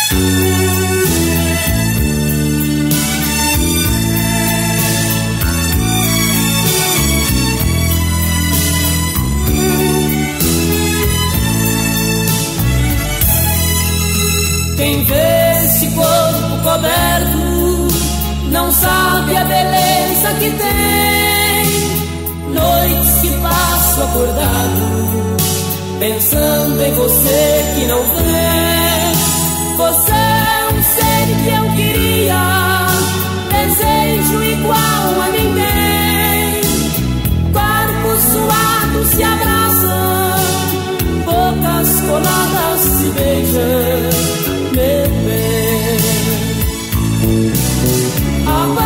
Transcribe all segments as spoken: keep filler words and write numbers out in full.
Quem vê esse corpo coberto não sabe a beleza que tem. Noites que passo acordado pensando em você que não vem. Você é um ser que eu queria, desejo igual a ninguém. Corpos suados se abraçam, bocas coladas se beijam. Meu bem, amor,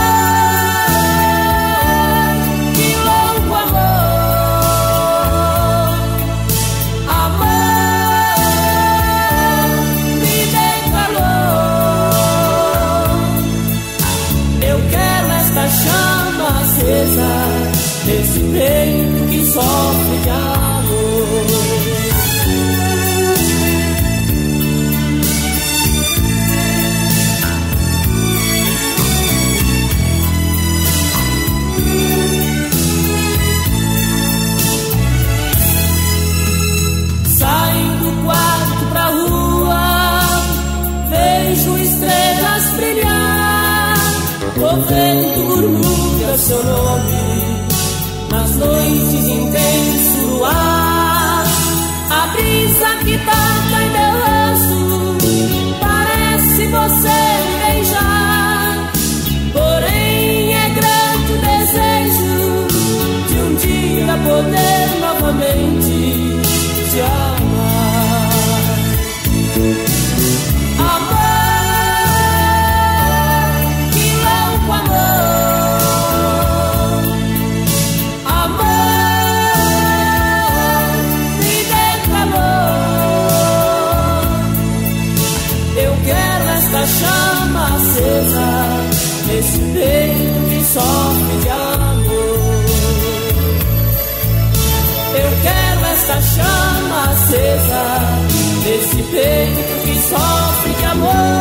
que louco amor, amor, me dê calor. Eu quero esta chama acesa, desse peito que sofre de amor. O vento murmura seu nome nas noites intenso luar. A brisa que toca em meu rosto parece você me beijar. Porém é grande o desejo de um dia poder novamente te amar. Amor, chama acesa nesse peito que sofre de amor. Eu quero essa chama acesa nesse peito que sofre de amor.